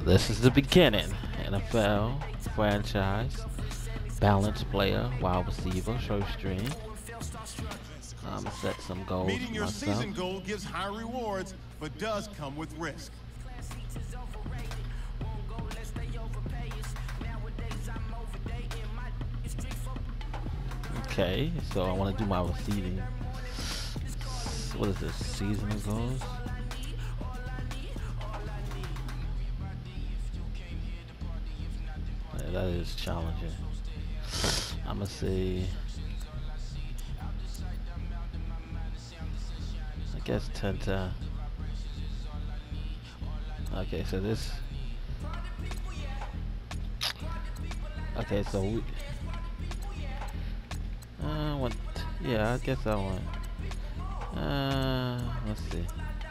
This is the beginning. NFL franchise, balanced player, wide receiver, short string. I'm gonna set some goals Meeting for your myself. season goal gives high rewards, but does come with risk. Okay, so I want to do my receiving. What is this? Seasonal goals? Yeah, that is challenging. I'm gonna say, I guess 10-10. Okay, so this. Okay, so we. Want, yeah, I guess I want. Let's see.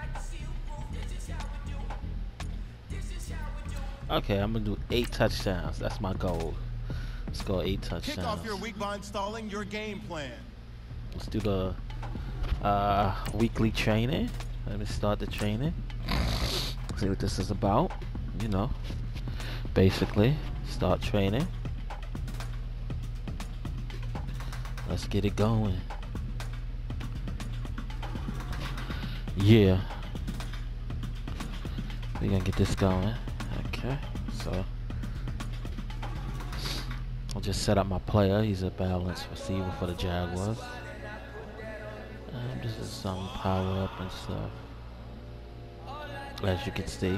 Okay, I'm gonna do 8 touchdowns. That's my goal. Let's go 8 touchdowns. Kick off your week by installing your game plan. Let's do the weekly training. Let me start the training. See what this is about. You know, basically, start training. Let's get it going. Yeah. We're gonna get this going. Okay, so I'll just set up my player. He's a balanced receiver for the Jaguars. This is some power up and stuff, as you can see.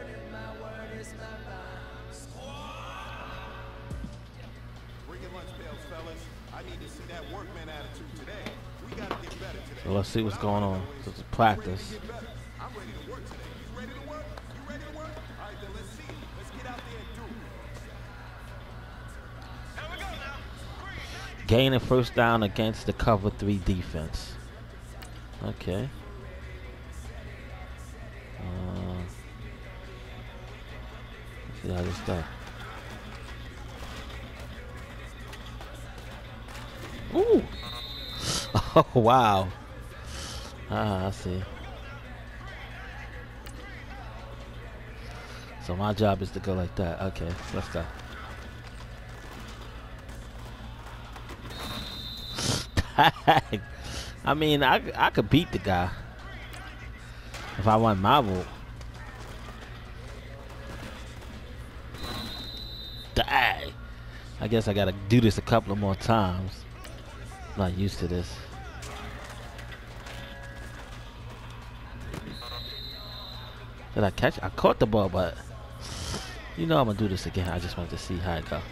So let's see what's going on. This is practice. Gaining first down against the cover 3 defense. Okay. Let's see how this goes. Ooh. Oh wow. I see. So my job is to go like that. Okay, let's go. I mean, I could beat the guy if I want my vote. Die. I guess I gotta do this a couple of more times. I'm not used to this. Did I catch? I caught the ball, but you know I'm gonna do this again. I just wanted to see how it go.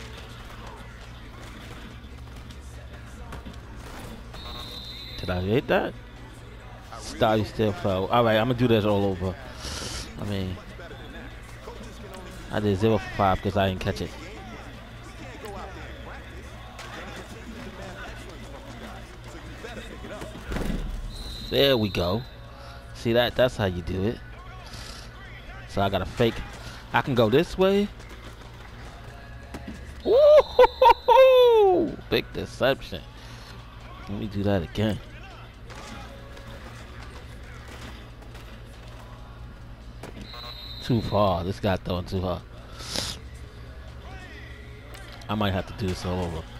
Did I hit that? Style still fell. Alright, I'm gonna do this all over. I mean, I did 0 for 5 because I didn't catch it. There we go. See that? That's how you do it. So I got to fake. I can go this way. Woo-hoo-hoo-hoo! Big deception. Let me do that again. Too far. This guy throwing too hard. I might have to do this all over.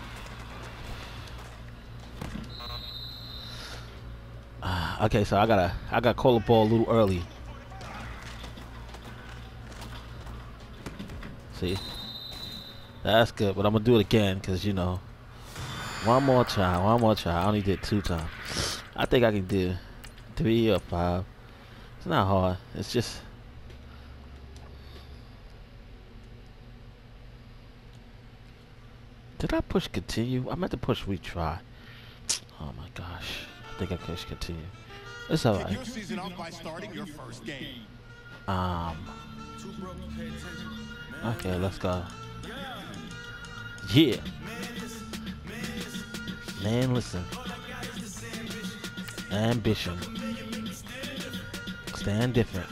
Okay, so I gotta call the ball a little early. See, that's good, but I'm gonna do it again because you know, one more try. I only did 2 times. I think I can do 3 or 5. It's not hard. It's just. Did I push continue? I meant to push retry. Oh my gosh. I think I pushed continue. It's alright. Your season off by starting your first game. Okay, let's go. Yeah. Man, listen. Ambition. Stand different.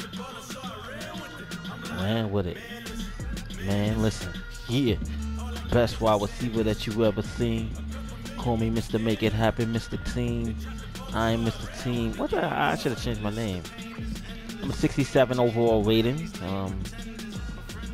Ran with it. Man, listen. Yeah. Best wide receiver that you ever seen. Call me Mr. Make It Happen, Mr. Team. I am Mr. Team. What the? I should have changed my name. I'm a 67 overall rating.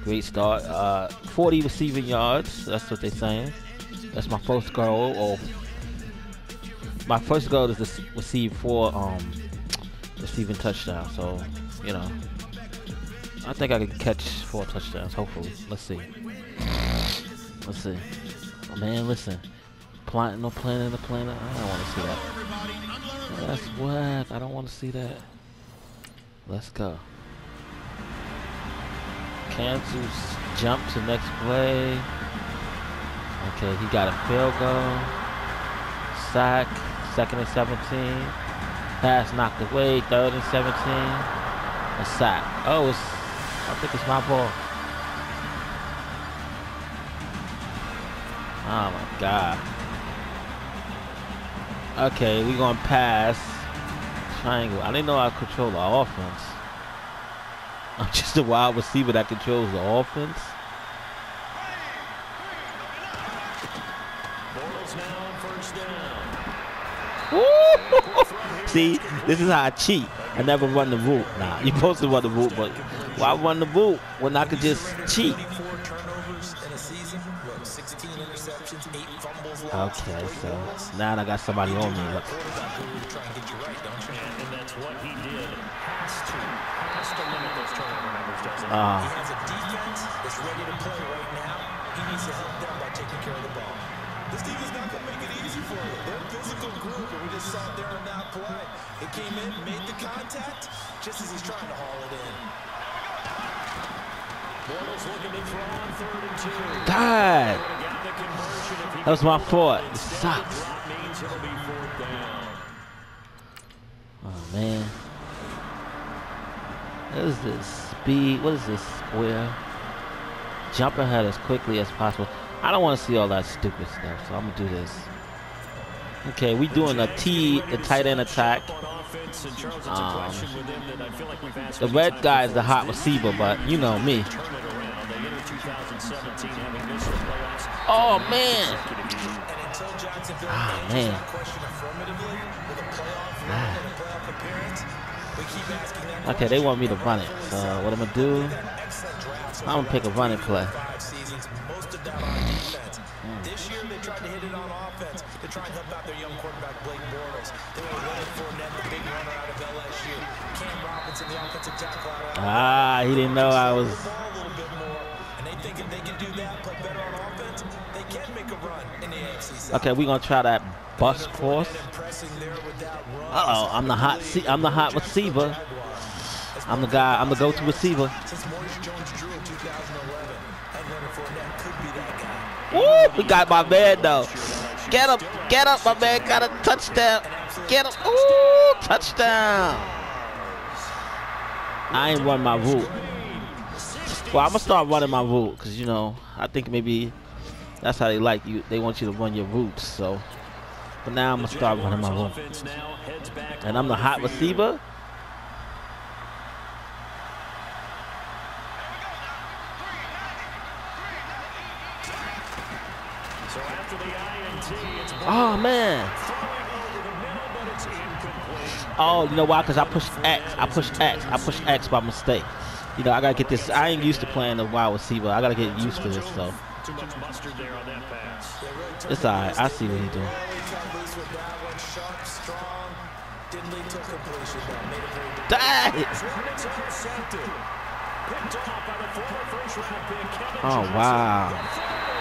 Great start. 40 receiving yards. That's what they're saying. That's my first goal. Or my first goal is to receive 4 receiving touchdowns. So, you know, I think I can catch 4 touchdowns. Hopefully, let's see. Let's see. Oh, man, listen. No planning the planet. I don't want to see that. That's whack. I don't want to see that. Let's go. Cancels. Jump to next play. Okay, he got a field goal. Sack. 2nd and 17. Pass knocked away. 3rd and 17. A sack. Oh, I think it's my ball. Oh my God. Okay, we're gonna pass. Triangle. I didn't know I control the offense. I'm just a wide receiver that controls the offense. See, this is how I cheat. I never run the route. Nah, you're supposed to run the route, but why run the route when I could just cheat? Okay, so now I got somebody on me. And that's what he did. Has to limit those turnover numbers, doesn't he? He has a defense that's ready to play right now. He needs to help them by taking care of the ball. This team is not going to make it easy for you. They're a physical group, and we just saw it there on that play. It came in, made the contact, just as he's trying to haul it in. Bortles looking to throw on 3rd and 2. God, that was my fault. It sucks. Oh man, what is this speed? What is this square? Jump ahead as quickly as possible. I don't want to see all that stupid stuff, so I'm gonna do this. Okay, we doing a the tight end attack. The red guy is the hot receiver, but you know me. Oh man! Oh man! Okay, they want me to run it. So what I'm gonna do? I'm gonna pick a running play. This year they tried to hit it on offense to try and help out their young quarterback Blake Bortles. They were running for the big runner out of LSU. Cam Robinson, the offensive tackle. He didn't know I was. A little bit more, and they think if they can do that, play better on offense, they can make a run in the AFC South. Okay, we're gonna try that bus course. I'm the hot receiver. I'm the guy. I'm the go-to receiver. Woo! We got my man though. Get him, my man. Got a touchdown. Get him. Ooh, touchdown. I ain't run my route. Well, I'm gonna start running my route because you know I think maybe that's how they like you. They want you to run your routes. So, but now I'm gonna start running my route. And I'm the hot receiver. Oh man. Oh, you know why? Because I pushed X by mistake. You know, I gotta get this. I ain't used to playing the wide receiver. I gotta get used to this. So it's alright. I see what he's doing. Dang! Oh wow.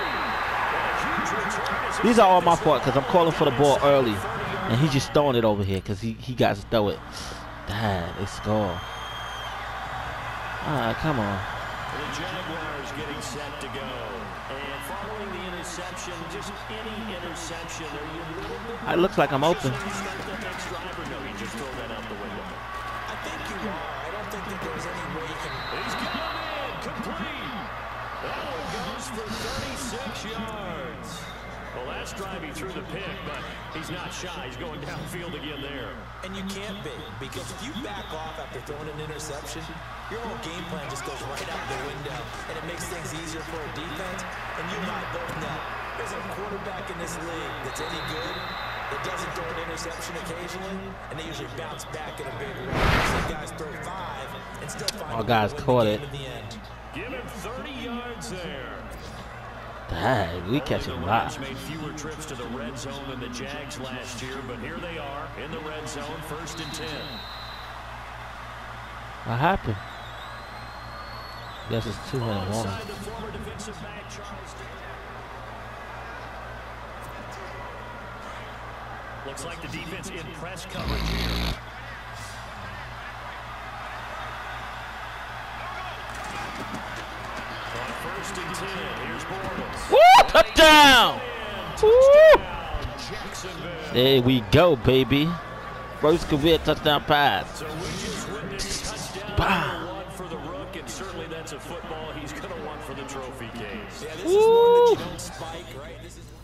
These are all my fault because I'm calling for the ball early, and he's just throwing it over here because he got to throw it. Dang, they score. Alright, come on. The Jaguars getting set to go, and following the interception, just any interception. It looks like I'm open. No, you just throw that out the window. I think you are. I don't think that there's any way you can. He's got it complete. That one goes for 36 yards. Well, last drive he threw the pick, but he's not shy. He's going downfield again there. And you can't be, because if you back off after throwing an interception, your whole game plan just goes right out the window, and it makes things easier for a defense. And you and I both know there's a quarterback in this league that's any good that doesn't throw an interception occasionally, and they usually bounce back in a big way. Some guys throw 5 and still find all guys caught it. Give him 30 Dang, we catching a lot. Made fewer trips to the red zone than the Jags last year, but here they are in the red zone, 1st and 10. What happened? Guess it's 2-minute warning. Looks like the defense in press coverage here. On 1st and 10, here's Bortles. Woo! Touchdown! Woo! There we go, baby. First career touchdown pass. So we just witnessed touchdown number 1 for the Rook, and certainly that's a football he's going to want for the trophy case. Yeah, this is one that you don't spike, right? This is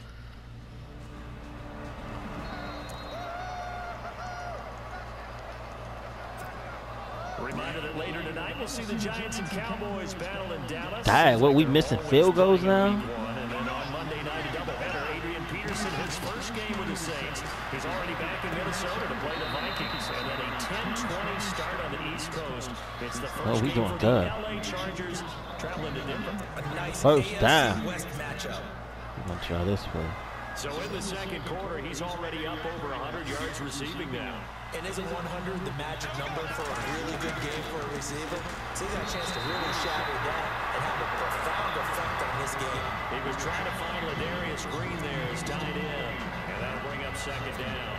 Reminder that later tonight we'll see the Giants and Cowboys battle in Dallas. Dang, what, we missing field goals now? And then on Monday night, a doubleheader. Adrian Peterson, his first game with the Saints. He's already back in Minnesota to play the Vikings. And then a 10-20 start on the East Coast. It's the first game doing for good. the LA Chargers traveling to Denver. a nice First AFC down. West matchup. I'm gonna try this play. So in the second quarter, he's already up over 100 yards receiving now. And isn't 100 the magic number for a really good game for a receiver? So he's got a chance to really shatter that and have a profound effect on this game. He was trying to find Ladarius Green there as tied in. And that'll bring up 2nd down.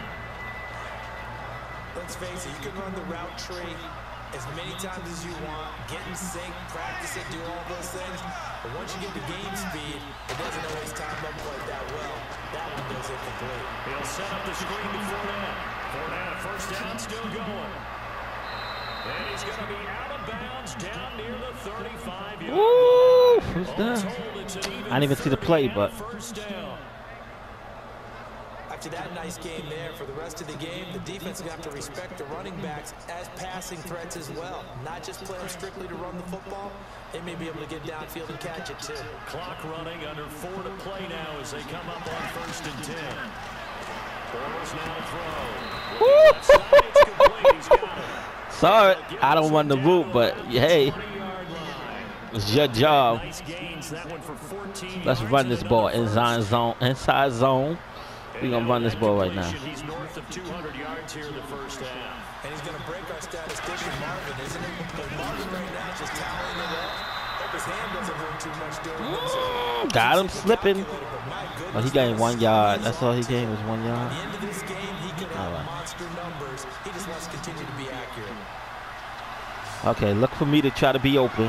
Let's face it, you can run the route tree as many times as you want, get in sync, practice it, do all those things. But once you get to game speed, it doesn't always time up quite that well. That one goes incomplete. He'll set up the screen to Fournette. Fournette, 1st down, still going. And he's going to be out of bounds down near the 35-yard Woo! line. First down. It's an even I didn't even see the play, but 1st down. After that nice game there, for the rest of the game, the defense is going to have to respect the running backs as passing threats as well. Not just play them strictly to run the football. They may be able to get downfield and catch it too. Clock running, under 4 to play now as they come up on 1st and 10. Bortles now to throw. Left side, it's complete. He's got it. sorry, I don't run the route, but hey, 20-yard line. it's your job. Nice gains, that one for 14 Let's yards run and this another ball first. inside zone. We're gonna run this ball right now. He's north of 200 yards here in the first half. And he's going to break our statistician Marvin, isn't he? But Marvin right now is just toweling it up. Hope his hand doesn't hurt too much during this. Got him slipping. Oh, he gained 1 yard. That's all he gained was 1 At yard. the end of this game, he can have Alright. monster numbers. He just wants to continue to be accurate. Okay, look for me to try to be open.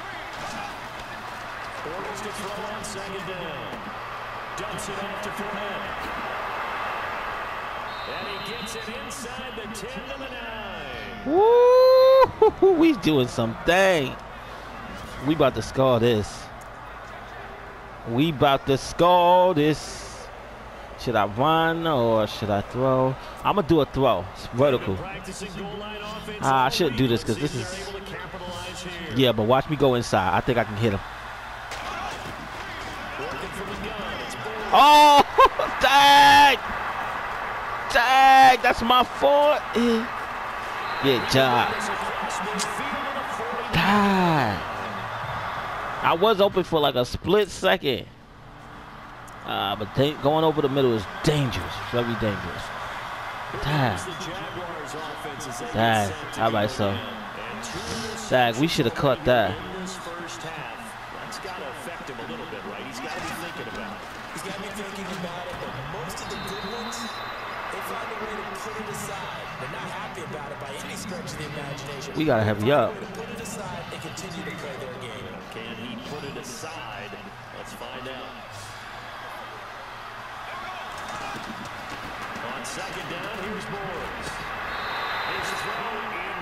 Bortles to throw on 2nd down. Dumps it off to Fournette. And he gets it inside the 10 to the 9. Woo! We doing something. We about to score this. We about to score this. Should I run or should I throw? I'm gonna do a throw. It's vertical. I shouldn't do this because this is. Yeah, but watch me go inside. I think I can hit him. Oh, dang! Dang, that's my fault. Good job. Dang. I was open for like a split second. But going over the middle is dangerous. Very dangerous. Dang. Dang. All right, so. Dang, we should have caught that. That's got to affect him a little bit, right? He's got to be thinking about it. He's got to be thinking about it, but most of the good ones, they find a way to put it aside. They're not happy about it by any stretch of the imagination. We gotta have you up. They find a way to put it aside and continue to play their game. Can he put it aside? Let's find out. On 2nd down, here's Bortles. His throw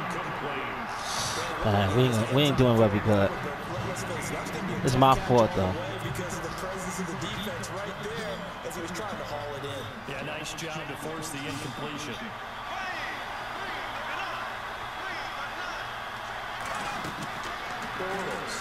incomplete. We ain't doing very good. It's my fault though. Because of the presence of the defense right there as he was trying to haul it in. Yeah, nice job to force the incompletion. Bortles.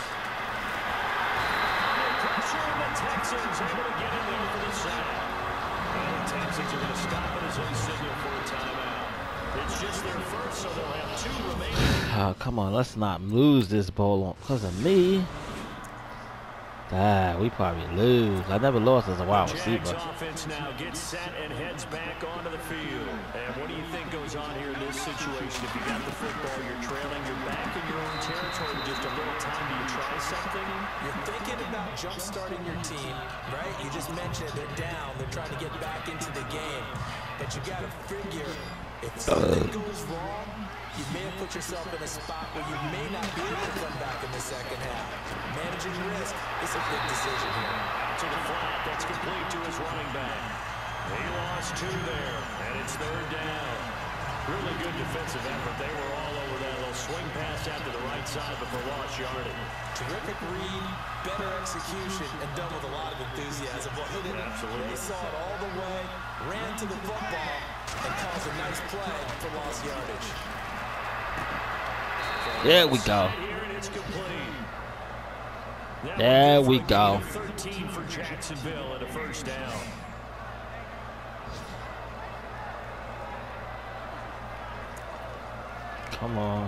Pressure on the Texans, able to get in there for the sack. And the Texans are going to stop it as they signal for a timeout. It's just their first, so they'll have 2 remaining. Oh, come on, let's not lose this ball because of me. We probably lose. I never lost as a wide Jags receiver. offense now gets set and heads back onto the field. And what do you think goes on here in this situation? If you got the football, you're trailing, you're back in your own territory, just a little time. Do you try something? You're thinking about jump-starting your team, right? You just mentioned they're down. They're trying to get back into the game. But you got to figure if something goes wrong, you may have put yourself in a spot where you may not be able to come back in the second half. Managing risk is a big decision here. Out to the flat, that's complete to his running back. He lost 2 there, and it's 3rd down. Really good defensive effort. They were all over that little swing pass out to the right side before lost yardage. Terrific read, better execution, and done with a lot of enthusiasm. Absolutely. They saw it all the way, ran to the football, and caused a nice play for lost yardage. There we go. There we go. 13 for Jacksonville and a 1st down. Come on.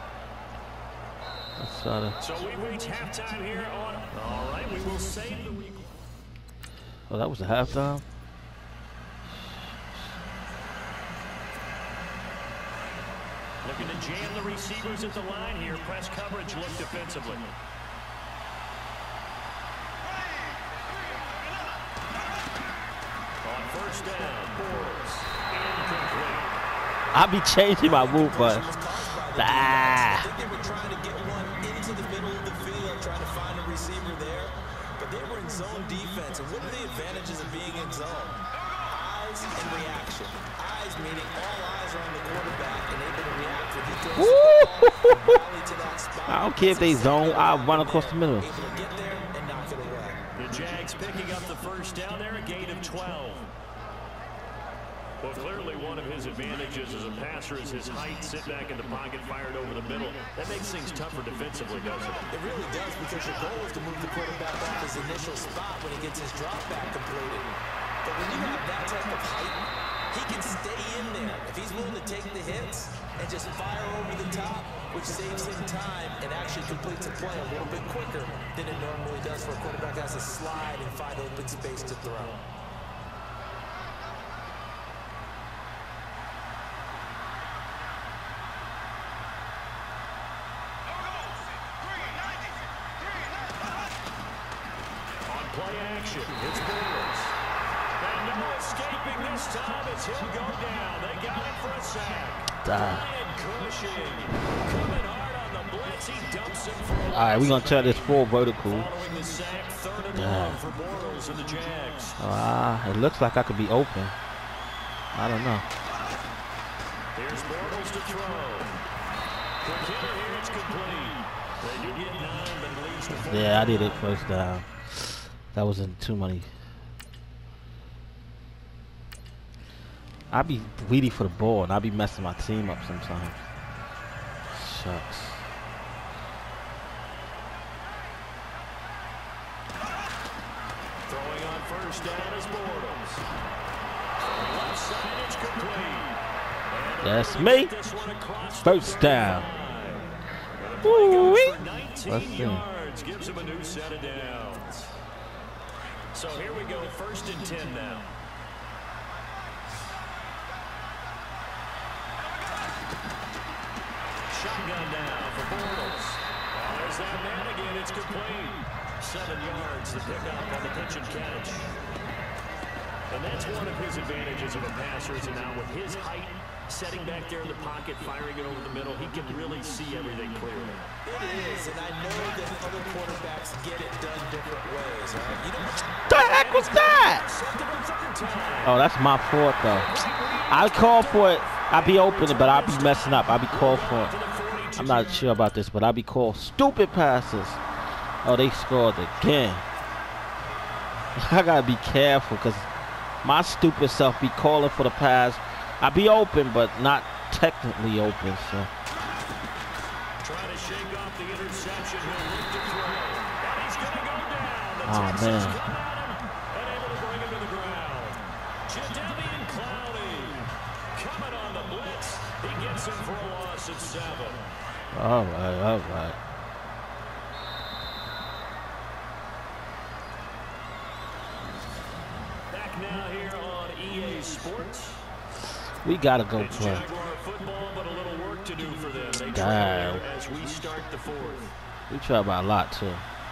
Let's try to. So we reach halftime here on. All right, we will save the week. Oh, that was the halftime. Looking to jam the receivers at the line here. Press coverage look defensively. On 1st down, Bortles. Incomplete. I'll be changing my move, but I think they were trying to get one into the middle of the field, trying to find a receiver there, but they were in zone defense. And what are the advantages of being in zone? Eyes and reaction. Eyes meaning all eyes are on the quarterback and able to react when he throws the ball and rally to that spot. I don't care if they zone. I'll run across the middle. Able to get there and knock it away. The Jags picking up the 1st down there, a gain of 12. Well, clearly one of his advantages as a passer is his height. Sit back in the pocket, fired over the middle. That makes things tougher defensively, doesn't it? It really does, because your goal is to move the quarterback off his initial spot when he gets his drop back completed. But when you have that type of height, he can stay in there. If he's willing to take the hits and just fire over the top, which saves him time and actually completes a play a little bit quicker than it normally does for a quarterback that has to slide and find open space to throw. Play action. It's Bortles. And no escaping this time as he'll go down. They got him for a sack. Ryan Cushing coming hard on the blitz. He dumps him for a All right, we're going to turn this full vertical. following the sack. 3rd and long for Bortles and the Jags. It looks like I could be open. I don't know. Here's Bortles to throw. Quick hitter here. It's complete. They do get 9, but it leads to 4. Yeah, I did it 1st down. That wasn't too many. I be greedy for the ball, and I be messing my team up sometimes. Shucks. Throwing on 1st down is Bortles. Left side, it's complete. That's me. This one across 1st down. Woo-wee. Let's 19 see. yards gives him a new set of downs. So here we go, 1st and 10 now. Shotgun now for Bortles. Oh, there's that man again. It's complete. 7 yards, the pickup on the pitch and catch. And that's one of his advantages of a passer, is now with his height, setting back there in the pocket, firing it over the middle, he can really see everything clearly. It is, and I know that other quarterbacks get it done different ways, right? You don't The heck was that? Oh, that's my fault, though. I call for it. I be open, but I be messing up. I be called for it. I'm not sure about this, but I be called stupid passes. Oh, they scored again. I gotta be careful, because my stupid self be calling for the pass. I be open, but not technically open, so. Trying to shake off the interception. He'll look to throw. And he's going to go down. The Oh, Texans man. come at him and able to bring him to the ground. Jadeveon Clowney coming on the blitz. He gets him for a loss of 7. All right, all right. Sports. We gotta go It's play. Jaguar football, but a little work to do for them. They Damn. trail as we start the fourth. We try by a lot too.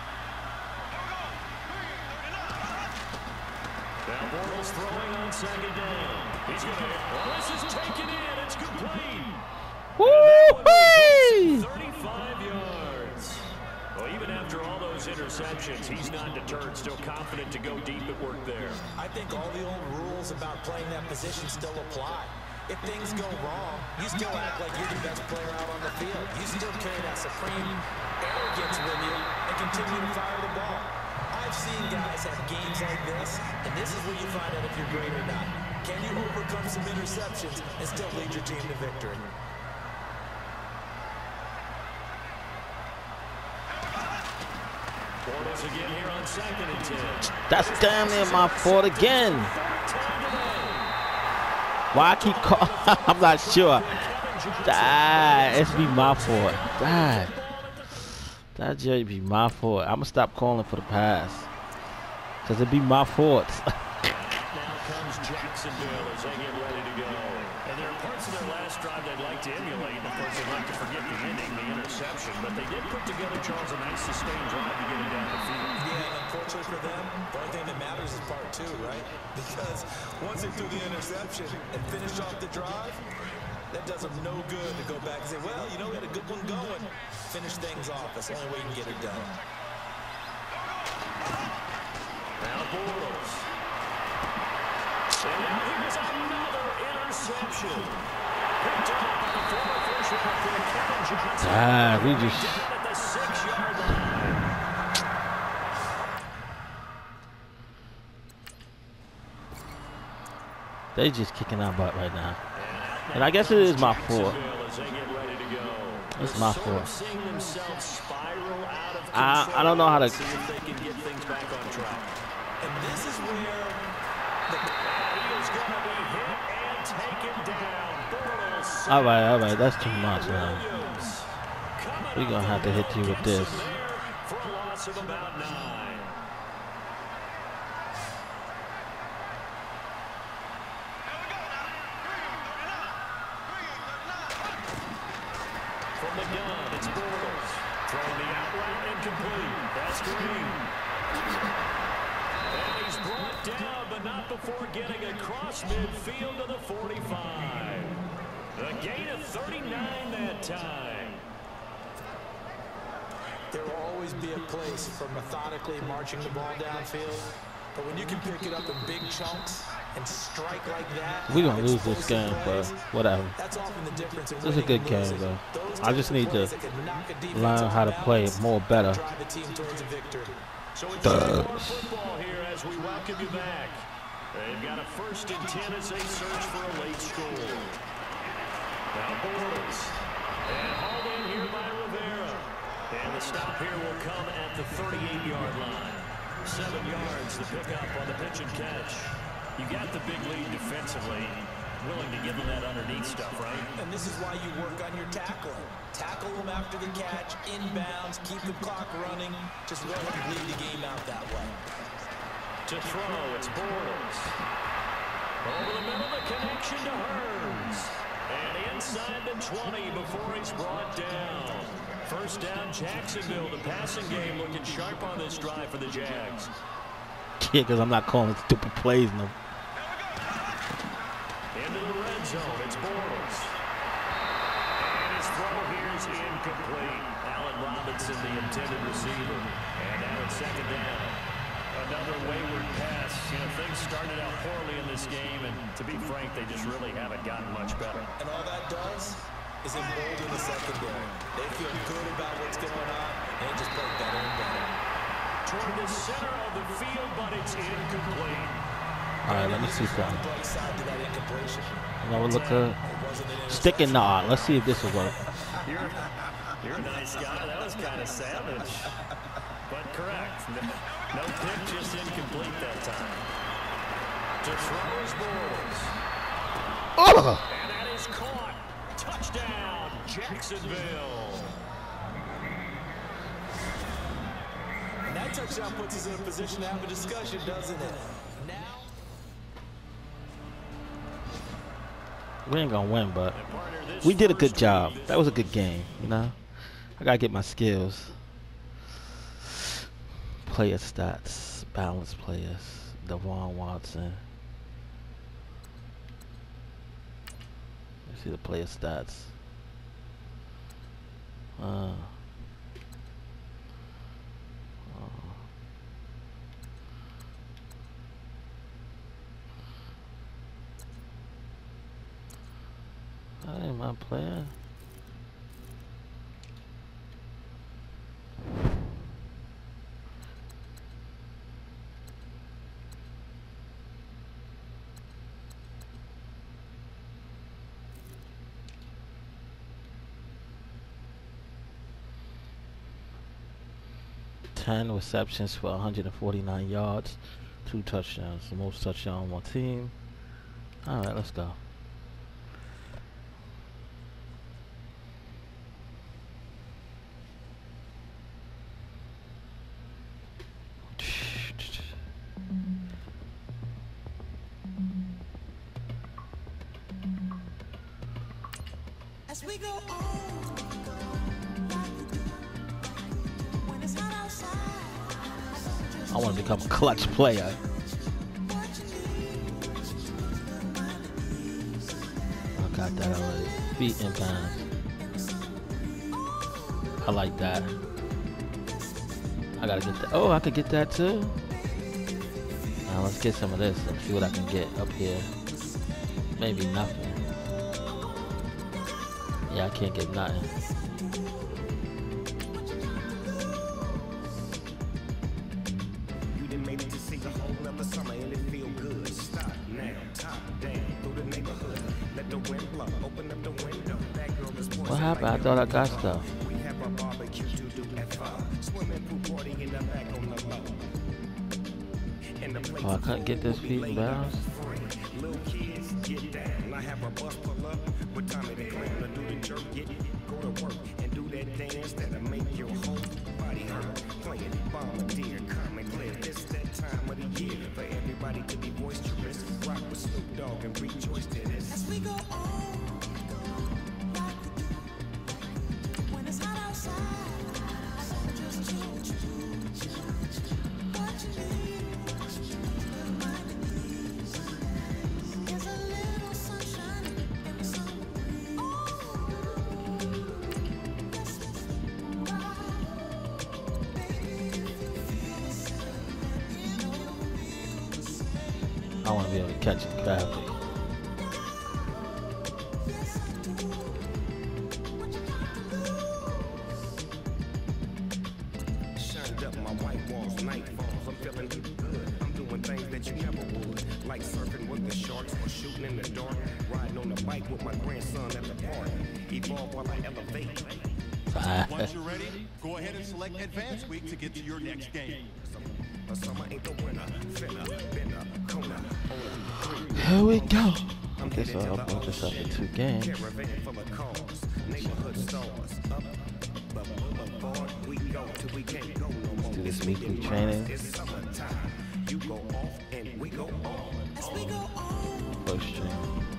Now Bortles throwing on second down. He's going to. This is taken in. It's complete. Woo-hoo! 35 yards. Well, even after all those interceptions, he's not deterred. Still confident to go deep at work there. I think all the old rules about playing that position still apply. If things go wrong, you still act like you're the best player out on the field. You still carry that supreme arrogance with you and continue to fire the ball. I've seen guys have games like this, and this is where you find out if you're great or not. Can you overcome some interceptions and still lead your team to victory? Bortles again here on 2nd and 10. That's damn near my fault again. Why I keep calling? I'm not sure. It's be my fault. That just be my fault. I'm gonna stop calling for the pass, cause it be my fault. Now comes Jacksonville as they get ready to go. And there are parts of their last drive they'd like to emulate. Of course, they'd like to forget the ending, the interception. But they did put together, Charles, a nice sustained drive to get it down the field. Yeah, and unfortunately for them, the only thing that matters is part 2, right? Because once they threw the interception and finished off the drive, that does them no good to go back and say, well, you know, we had a good one going. Finish things off. That's the only way you can get it done. Now Bortles. And now here's another interception. Picked up by the former first-round pick, Kevin Johnson. We just. Down at the 6-yard line. They just kicking our butt right now. And I guess it is my fault. It's my fault. I don't know how to. See if they can get things back on track. And this is where He is going to be hit and taken down. Bortles. All right. That's too much now. Williams coming We're gonna have to hit you with this. for a loss of about 9. From the gun, it's Bortles. Throwing the out route incomplete. That's Green. And he's brought down, but not before getting across midfield to the 45. A gain of 39 that time. there will always be a place for methodically marching the ball downfield. But when you can pick it up in big chunks and strike like that, We're gonna lose this game, but whatever. that's often the difference in This is a winning good and game, losing. though. Those I just need to plays that can knock a defense learn off how to play balance more better. and drive the team towards a victory. So it's Jaguar football here as we welcome you back. They've got a 1st and 10 as they search for a late score. Now Bortles. And hauled in here by Rivera. And the stop here will come at the 38-yard line. 7 yards the pickup on the pitch and catch. You got the big lead defensively. Willing to give them that underneath stuff, right? And this is why you work on your tackling. Tackle them after the catch, inbounds, keep the clock running. Just let them bleed the game out that way. To throw, it's Bortles. Over the middle, the connection to Hurns. And inside the 20 before he's brought down. 1st down, Jacksonville. The passing game looking sharp on this drive for the Jags. Yeah, because I'm not calling stupid plays no. Into the red zone, it's Bortles. And his throw here is incomplete. Allen Robinson, the intended receiver. And now it's 2nd down. Another wayward pass. You know, things started out poorly in this game, and to be frank, they just really haven't gotten much better. And all that does is embolden the secondary. They feel good about what's going on, and they just play better and better. Toward the center of the field, but it's incomplete. All right, let me see something. Bright side to that incompletion. You know what look good? It wasn't an Sticking knot. Let's see if this will work. You're a nice guy. That was kind of savage, but correct. No pick, just incomplete that time. To throw is Bortles. Oh! And that is caught. Touchdown, Jacksonville. And that touchdown puts us in a position to have a discussion, doesn't it? Now, We ain't gonna win, but we did a good job. That was a good game, you know. I gotta get my skills. Player stats, balanced players. Devon Watson. Let's see the player stats. That ain't my player. Ten receptions for 149 yards, 2 touchdowns, the most touchdowns on my team. All right, let's go. As we go on, when it's hot outside, I want to become a clutch player. I got that already. Feet in bounds. I like that. I gotta get that. Oh, I could get that too. Now let's get some of this and see what I can get up here. Maybe nothing. Yeah, I can't get nothing. You done made it to see the whole nother summer and it feel good. Stop now, top down through the neighborhood. Let the wind blow, open up the window. That girl is What happened? I thought I got stuff. We have a barbecue to do at 5. Swimming pool party in the back on the low. And the Oh, I couldn't get this feet in bounds. Little kids, get down. I have a bus pull up with Tommy the Clown to do the jerk, go to work and do that dance that'll make your whole body hurt. Playing Bombardier, calm and clear. It's that time of the year for everybody to be boisterous. Rock with Snoop Dogg and rejoice to this. as we go on, when it's hot outside, just what you need. There's a little sunshine in the summer breeze. I want to be able to catch it gravity. Shined up my white walls, night falls. I'm feeling good. I'm doing things that you never would. Like surfing with the sharks or shooting in the dark. Riding on a bike with my grandson at the park. Evolve while I elevate. Once you're ready, go ahead and select Advance Week to get to your next game. A summer ain't the winner. Finna, binner, Kona, owner, Here we go. Okay, so I'll put this up in 2 games. caravan full of cars, neighborhood stars. Up the boulevard we go till we can't go no more. Do this It's weekly weekend training. vibes, it's summertime. You go off and we go on. As we go on, First string.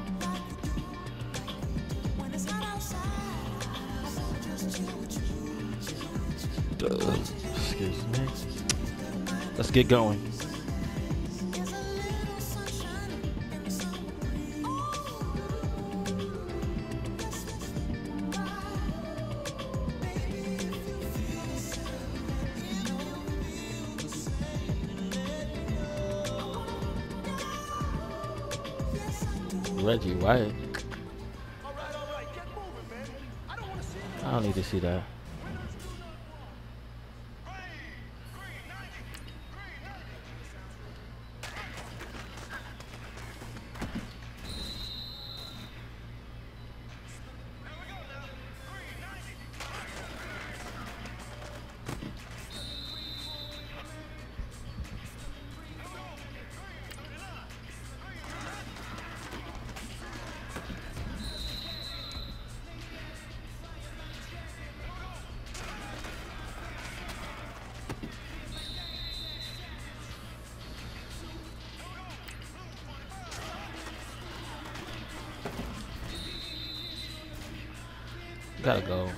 when it's hot outside, just Excuse me. Let's get going. there's a little sunshine in the summer breeze. Reggie White. I don't need to see that. Gotta go.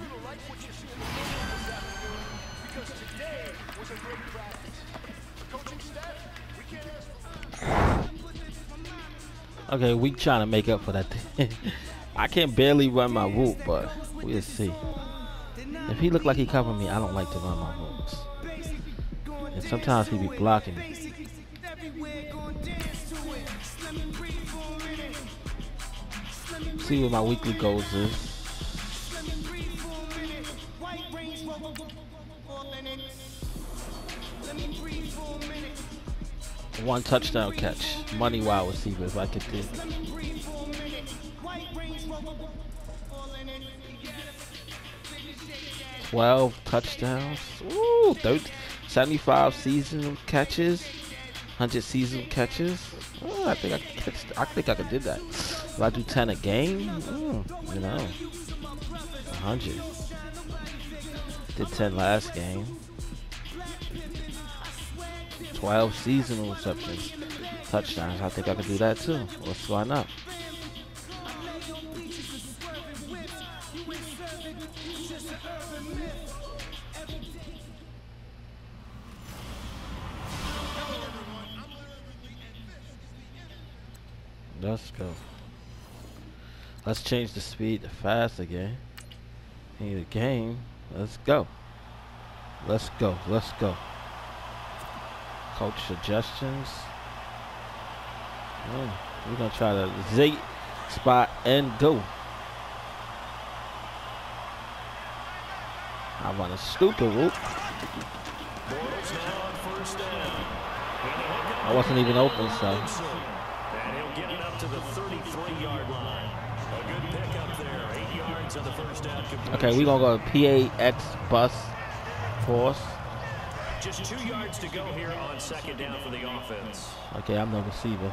Okay, we trying to make up for that thing. I can barely run my route, but we'll see. If he look like he covered me, I don't like to run my routes. And sometimes he be blocking me. See what my weekly goals is. One touchdown catch. Money wide receiver if I could do. 12 touchdowns. Ooh, 75 season catches. 100 season catches. Oh, I think I could catch. I think I could do that. If I do 10 a game, you know, 100. Did 10 last game. 12 seasonal receptions, touchdowns. I think I could do that too. Why not? Let's go. Let's change the speed to fast again. Need a game. Let's go. Let's go. Let's go. Coach suggestions. We're gonna try to zig, spot, and go. I run a stupid route. I wasn't even open, so. And he'll get it up to the 33-yard line. A good pick up there. 8 yards on the first down completion. Okay, we're gonna go PAX bus force. Just 2 yards to go here on second down for the offense. Okay, I'm the receiver.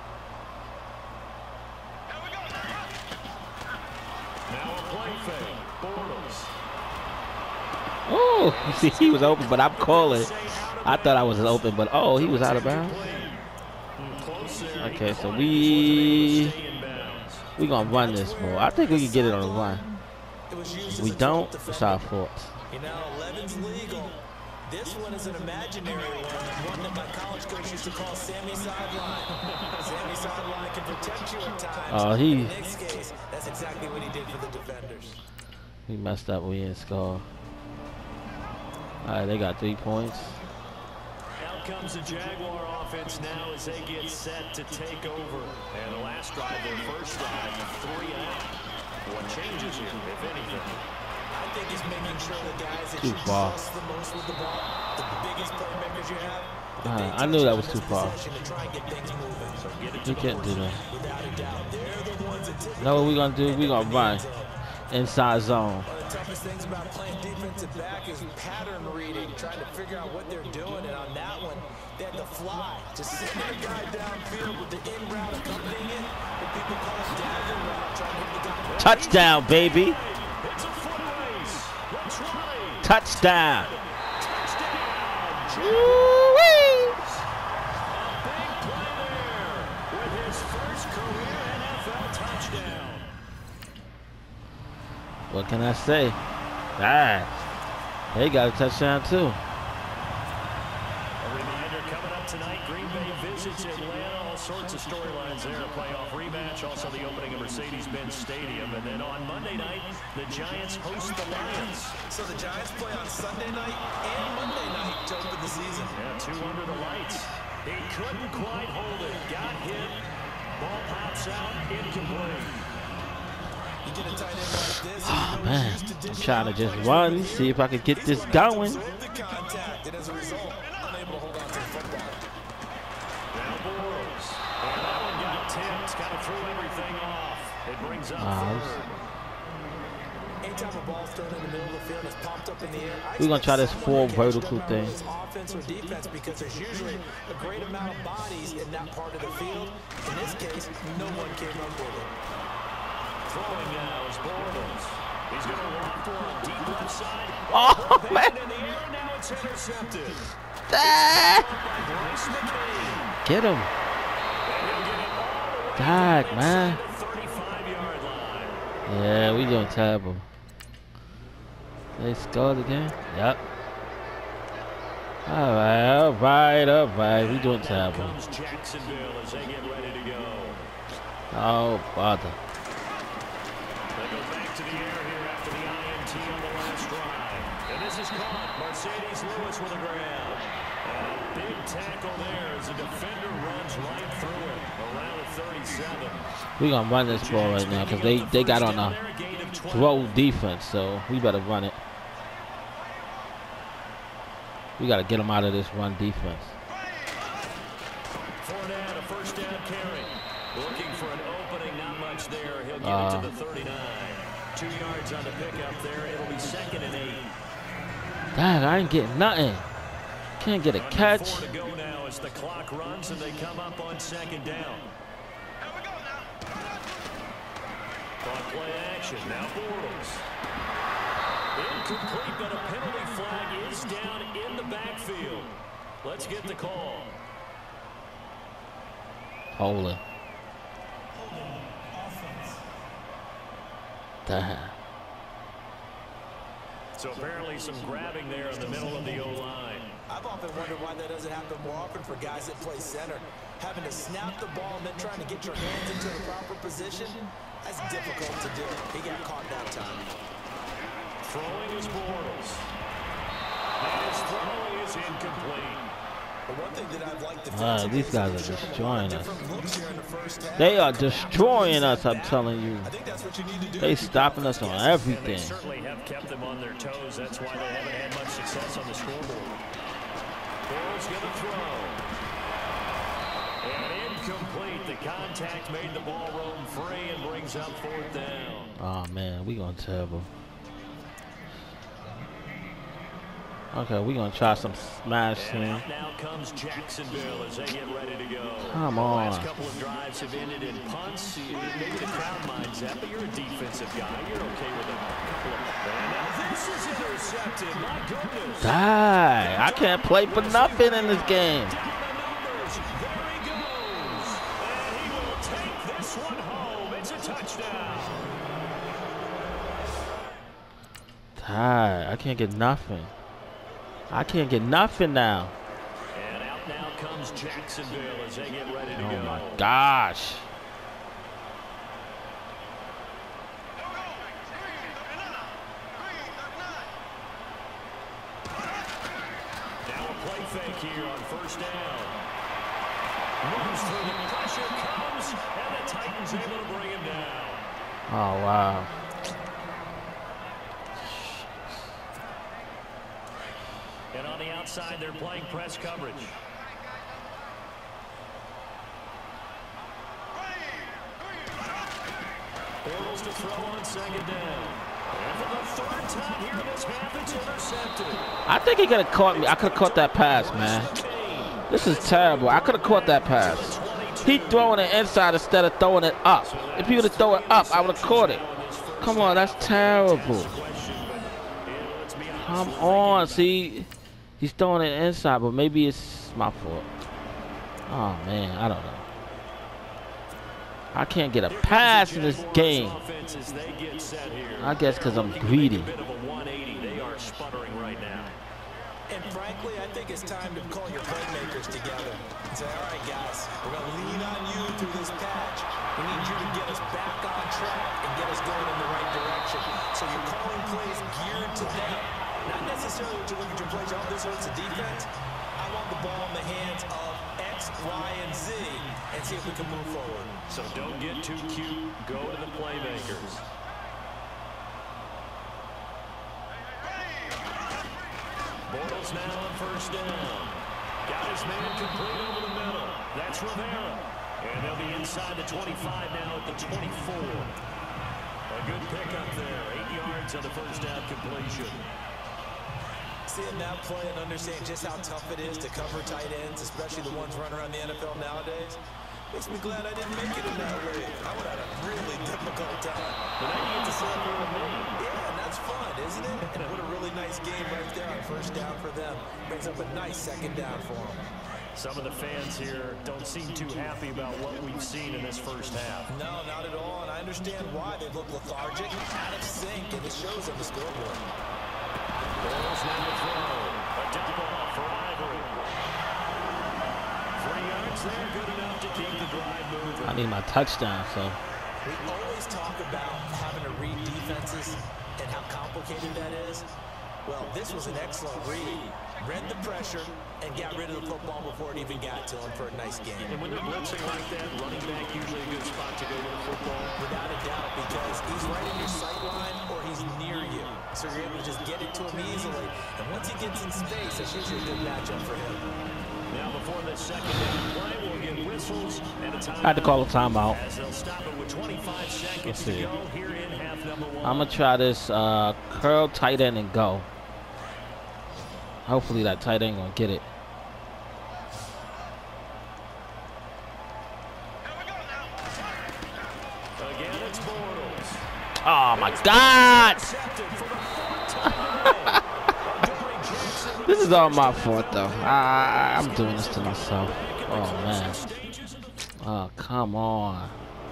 Now a play fake. Bortles. Oh, you see, he was open, but I'm calling. I thought I was open, but oh, he was out of bounds. Okay, so we gonna run this ball. I think we can get it on the run. We don't. It's our fault. You know, 11's legal. This one is an imaginary one that my college coach used to call Sammy Sideline. Sammy Sideline can protect you at times. Oh, In this case, that's exactly what he did for the defenders. he messed up. We didn't score. All right, they got 3 points. Out comes the Jaguar offense now as they get set to take over. And the last drive, their first drive, 3 out. What changes here, if anything? I think it's making sure the guys that Too you far. trust the most with the ball, the biggest playmakers you have, I knew that was too far. to try and get things moving. So get it You can't do that. without a doubt. They're the ones that typically Know what we're gonna do? We're gonna run inside zone. One of the toughest things about playing defensive back is pattern reading, trying to figure out what they're doing. And on that one, they had to fly. Just send their guy downfield with the in route accompanying it. But people call it dagger route, trying to hit the guy. Touchdown, baby! It's a foot race. Let's run. Touchdown! Touchdown. Woo-wee! Big play there with his first career NFL touchdown. What can I say? Ah, they got a touchdown too. A reminder coming up tonight, Green Bay visits Atlanta. All sorts of storylines there. A playoff rematch, also the opening of Mercedes-Benz Stadium. And then on Monday night, the Giants host the Lions. So the Giants play on Sunday night and Monday night to open the season. Yeah, 2 under the lights. He couldn't quite hold it. Got hit. Ball pops out. Incomplete. You get a tight end like this, Oh man, I'm trying to just run, see if I can get this going. with the contact, and as a result, unable to hold on to the football. Now Bortles. And that one got tipped. Kind of threw everything off. It brings up third. Anytime a ball's thrown in the middle of the field, it's popped up in the air. We're gonna try this full vertical thing. Offense or defense, because there's usually a great amount of bodies in that part of the field. In this case, no one came up with it. Throwing now is Bortles. He's going to walk for a deep left side. Oh man! In the air, now it's intercepted. Ah! Bryce McCain. Get him! God, man. 35-yard line. Yeah, we doing terrible. They scored again? Yep. Alright. We doing terrible. Comes Jacksonville as they get ready to go. Oh, bother. They go back to the air here after the INT on the last drive. And this is caught. Mercedes Lewis with a grab. And a big tackle there as the defender runs right through it around the 37. We're going to run this ball right now because they got on a throw defense, so we better run it. We got to get them out of this run defense. Fournette, a first down carry. Looking for an opening, not much there. He'll get it to the 39. 2 yards on the pickup there. It'll be 2nd and 8. Dang, I ain't getting nothing. Can't get a catch. 4 to go now as the clock runs and they come up on 2nd down. On play action, now Bortles. Incomplete, but a penalty flag is down in the backfield. Let's get the call. Holding. Damn. So apparently some grabbing there in the middle of the O-line. I've often wondered why that doesn't happen more often for guys that play center. Having to snap the ball and then trying to get your hands into the proper position, that's difficult to do. He got caught that time. Throwing is Bortles. And his throw is incomplete. But one thing that I've liked These guys are destroying us. us. They are destroying us, I'm telling you. I think that's what you need to do. They stopping us on And they everything. certainly have kept them on their toes. That's why they haven't had much success on the scoreboard. Bortles going to throw. And incomplete. The contact made the ball roam free and brings up 4th down. Oh, man, we going terrible. Okay, we're going to try some smashing. And out now comes Jacksonville as they get ready to go. Come The on. last couple of drives have ended in punts. Maybe the crowd minds that, but you're a defensive guy. You're okay with a couple of... And now this is intercepted. My goodness. Die. I can't play for nothing in this game. Down the numbers. There he goes. And he will take this one home. It's a touchdown. Die. I can't get nothing. I can't get nothing now. And out now comes Jacksonville as they get ready to go. Oh my gosh. Now a play fake here on 1st down. Runs through the pressure, comes, and the Titans able to bring him down. Oh, wow. And on the outside, they're playing press coverage. Bortles to throw on 2nd down. And for the 3rd time here in this half, it's intercepted. I think he could have caught me. I could have caught that pass, man. This is terrible. I could have caught that pass. He throwing it inside instead of throwing it up. If he would have thrown it up, I would have caught it. Come on, that's terrible. Come on, see. He's throwing it inside, but maybe it's my fault. Oh, man, I don't know. I can't get a pass in this game. I guess because I'm greedy. They are sputtering right now. And frankly, I think it's time to call your playmakers together and say, all right, guys, we're going to lean on you through this patch. We need you to get us back on track and get us going in the right direction. So you're calling plays geared to them. Not necessarily what you look at your plays, oh, this hurts the defense. I want the ball in the hands of X, Y, and Z and see if we can move forward. So don't get too cute. Go to the playmakers. Bortles now on 1st down. Got his man complete over the middle. That's Rivera. And they'll be inside the 25 now at the 24. A good pickup there. 8 yards on the 1st down completion. Seeing that play and understand just how tough it is to cover tight ends, especially the ones running around the NFL nowadays, makes me glad I didn't make it in that way. I would have had a really difficult time. But now you get to celebrate with me. Yeah, and that's fun, isn't it? And what a really nice game right there on 1st down for them. Brings up a nice 2nd down for them. Some of the fans here don't seem too happy about what we've seen in this 1st half. No, not at all, and I understand why. They look lethargic, out of sync, and it shows on the scoreboard. Bortles now to throw. A dump off for Ivory. 3 yards there, good enough to keep the drive moving. I need my touchdown, so. We always talk about having to read defenses and how complicated that is. Well, this was an excellent read. Read the pressure and got rid of the football before it even got to him for a nice game. And when they're blitzing like that, running back usually a good spot to go with the football. Without a doubt, because he's right in your sight line or he's near you. So you're able to just get it to him easily. And once he gets in space, that's usually a good matchup for him. Now before the second down play, we'll get whistles and a timeout. I had to call a timeout. As they'll stop it with 25 seconds to go here in half number 1. I'm gonna try this curl tight end and go. Hopefully that tight end gonna get it. Again, it's Bortles. Oh my God! This is all my fault though. I'm doing this to myself. Oh man. Oh come on.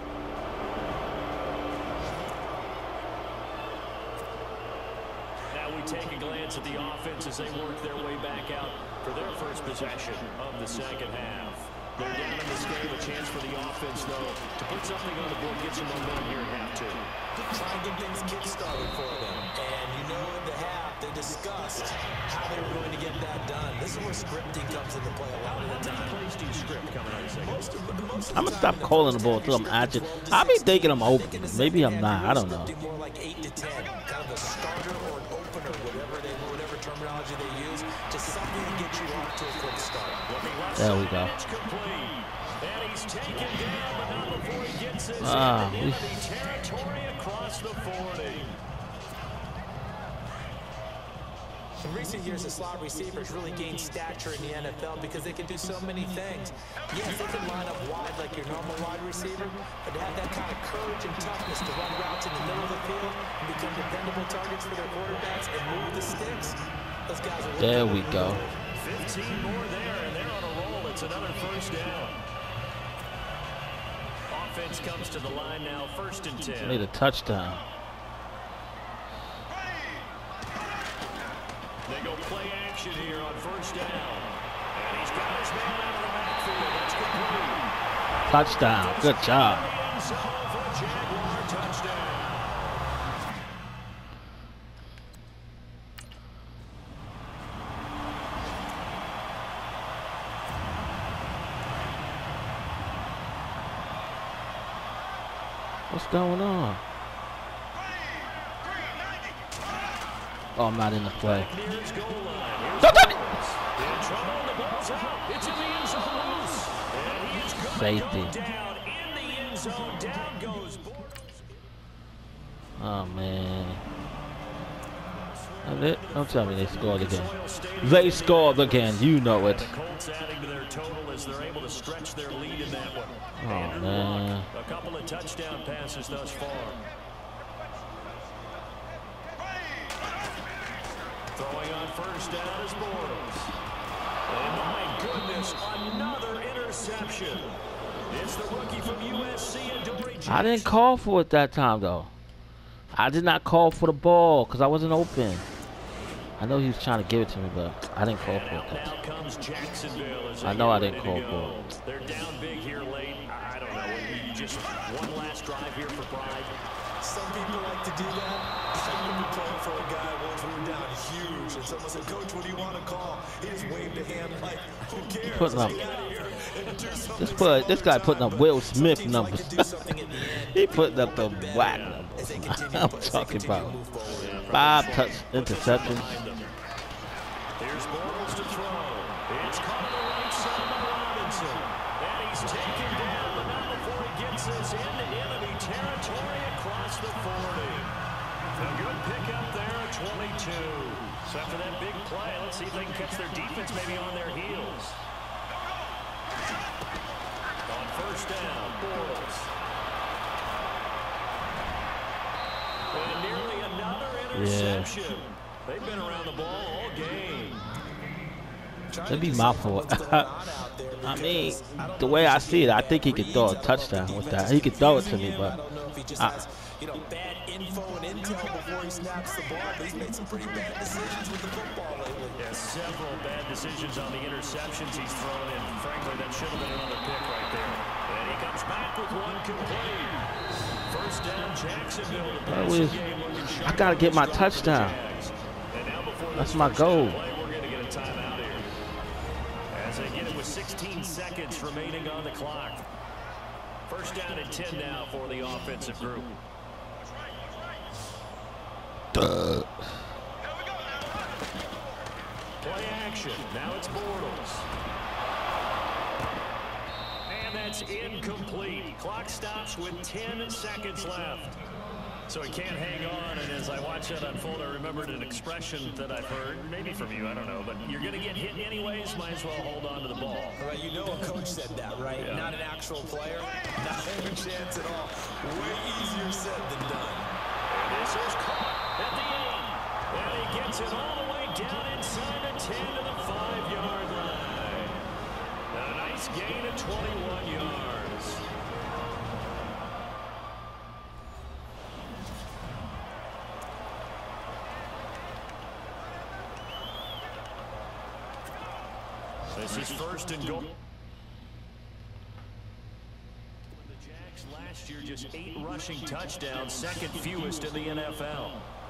Now we take a glance at the offense as they work their way back out for their first possession of the second half. They're down in this game, a chance for the offense, though, to put something on the board, get some momentum here in half 2. Try and get things kick-started for them. And you know in the half, they discussed how they were going to get that done. This is where scripting comes into play a lot of the time. Plays do you script coming out of the second? I'm gonna stop calling the ball till I'm at you. I be thinking I'm open. Maybe I'm not. I don't know. More like 8 to 10, kind of a starter or an opener, whatever terminology they use, just something to get you off to a quick start. There we go. And he's taken down, but not before he gets his we- territory across the 40. In recent years, the slot receivers really gained stature in the NFL because they can do so many things. Yes, they can line up wide like your normal wide receiver, but to have that kind of courage and toughness to run routes in the middle of the field and become dependable targets for their quarterbacks and move the sticks, those guys are There we go. 15 more there, and they're on a roll. It's another first down. Offense comes to the line now, 1st and 10. I need a touchdown. They go play action here on 1st down. And he's got his man out of the backfield. That's complete. Touchdown. Good job. End zone for a Jaguar touchdown. What's going on? Oh, I'm not in the play. Near his goal line. Don't touch it! In trouble, and the ball's out. It's in the end zone loose. And he is going Safety. to go down in the end zone. Down goes Bortles. Oh man. That's it. Don't tell me they scored again. They scored again. You know it. The Colts adding to their total as they're able to stretch their lead in that one. Oh Andrew man. Luck, a couple of touchdown passes thus far. Throwing on 1st down is Bortles. And my goodness, another interception. It's the rookie from USC, Adoree Jackson. I didn't call for it that time though. I did not call for the ball because I wasn't open. I know he was trying to give it to me, but I didn't call for it that Now time. comes Jacksonville as they I know I get didn't ready to call go. They're down big here late. I don't know. You just one last drive here for pride. Some people like to do that. I remember playing for a guy once, we were down huge, and someone said, "Coach, what do you want to call?" He just waved a hand like, "Who cares? Putting up- Let's get out of here and do something." This guy putting up Will Smith Some teams like numbers. to do something at the end. He putting up the whack As they numbers. continue I'm to- as they talking continue to about move forward. 5 touch interceptions. Here's Bortles to throw. It's caught on the right side by Robinson. And he's taken down, but not before he gets this into enemy territory across the 40. A good pickup there at 22. So after that big play, let's see if they can catch their defense maybe on their heels. On 1st down, Bortles. And nearly another interception. They've been around the ball all game. That'd be my fault. I mean, the way I see it, I think he could throw a touchdown with that. He could throw it to me, but I don't know if he just has, bad info and intel before he snaps the ball, but he's made some pretty bad decisions with the football lately. Yeah, several bad decisions on the interceptions he's thrown in. Frankly, that should have been another pick right there. And he comes back with one complete. First down, Jacksonville. I gotta get my touchdown. That's my goal. We're going to get a timeout here. As they get it with 16 seconds remaining on the clock. First down and 10 now for the offensive group. Duh. Play action. Now it's Bortles. And that's incomplete. Clock stops with 10 seconds left. So he can't hang on, and as I watch that unfold, I remembered an expression that I've heard, maybe from you, I don't know, but you're going to get hit anyways, might as well hold on to the ball. All right, you know a coach said that, right? Yeah. Not an actual player. Not a chance at all. Way easier said than done. And this is caught at the 8. And he gets it all the way down inside the 10 to the 5-yard line. A nice gain of 21 yards. This is first and goal. The Jags last year just 8 rushing touchdowns, second fewest in the NFL.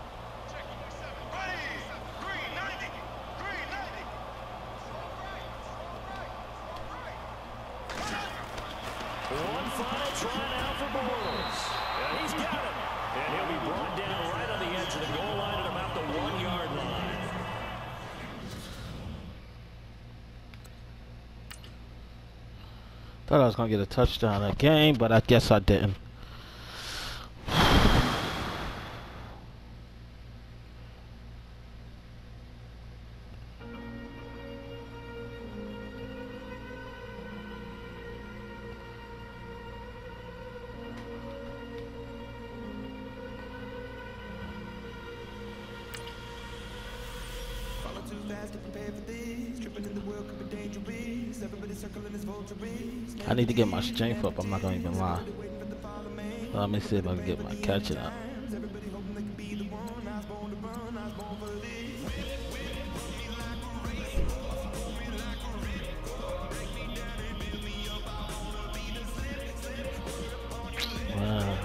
One final try now for Bortles. And he's got it. And he'll be brought down right on the edge of the goal line at about the 1-yard line. Thought I was gonna get a touchdown that game, but I guess I didn't. I need to get my strength up. I'm not gonna even lie. Let me see if I can get my catching up. Wow.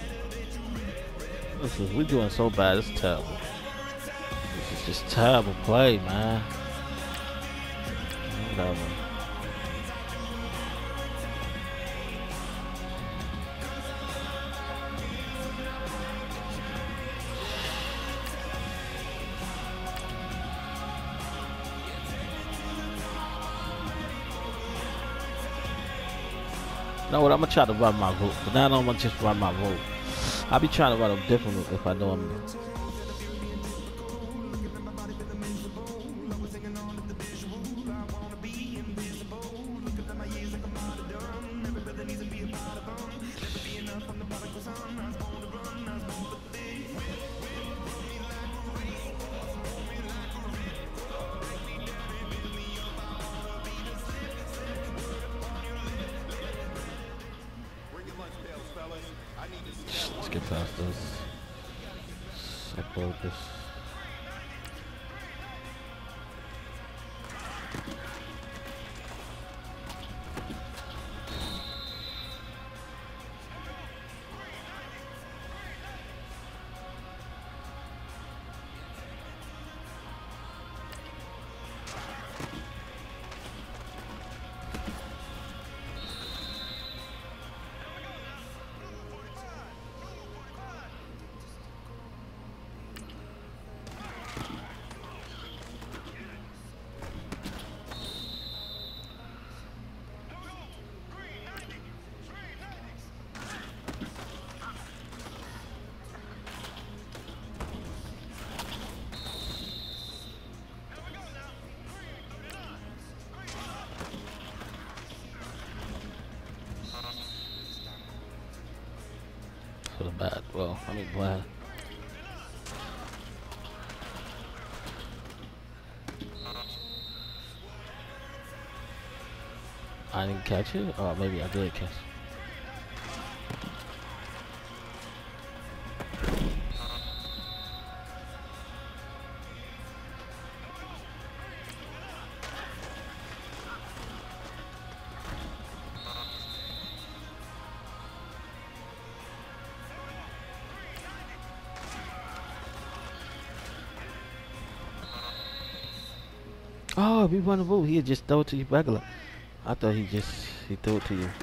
We doing so bad. It's terrible. This is just terrible play, man. Whatever. You know what? I'm gonna try to run my route, but now I'm gonna just run my route. I'll be trying to run a different route if I know I'm. Let's get past this. Upload this. Feeling bad. Well, I mean, glad. I didn't catch it? Or maybe I did catch it. Oh, if you run the move, he'd just throw it to you regular. I thought he threw it to you.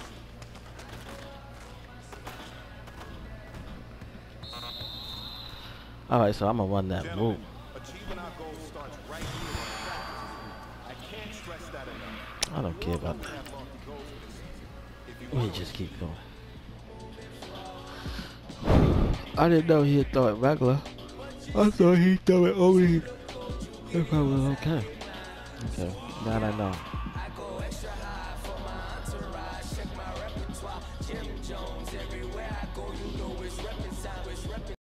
Alright, so I'm gonna run that move. Achieving our goal starts right here in practice. I can't stress that enough. I don't care about We that. have lofty goals for this season. If you We want just keep going. I didn't know he'd throw it regular. I thought he'd throw it over here. If I was okay. Okay, now I know.